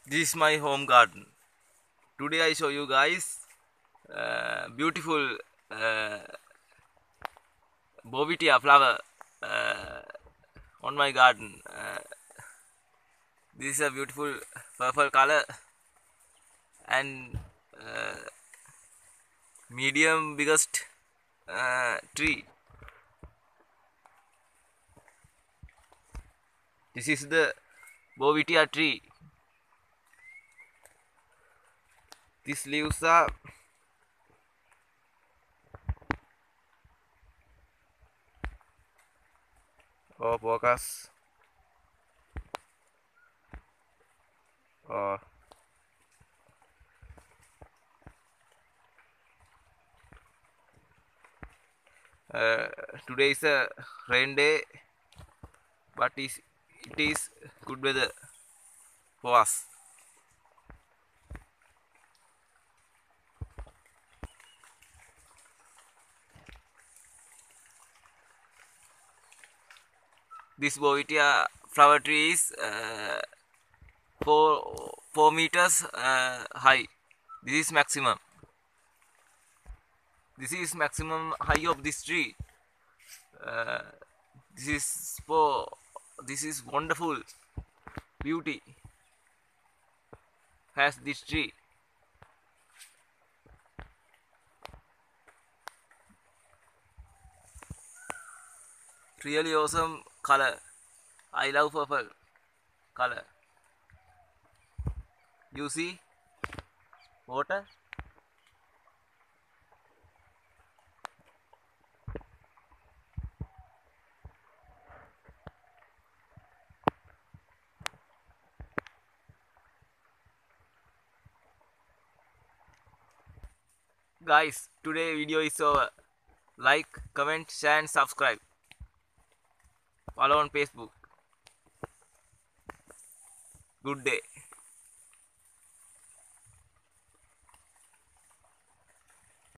This is my home garden. Today I show you guys beautiful uh, Bovitiya flower uh, on my garden. This is a beautiful purple color and uh, medium biggest tree. This is the Bovitiya tree. These leaves are focus. Oh, uh, today is a rain day, but it is good weather for us. This Bovitiya flower tree is 4 meters high. This is maximum. This is maximum high of this tree. Uh, this is for this is wonderful beauty has this tree. Really awesome color. I love purple color. You see water. Guys, today video is over. Like, comment, share and subscribe. Follow on Facebook. Good day.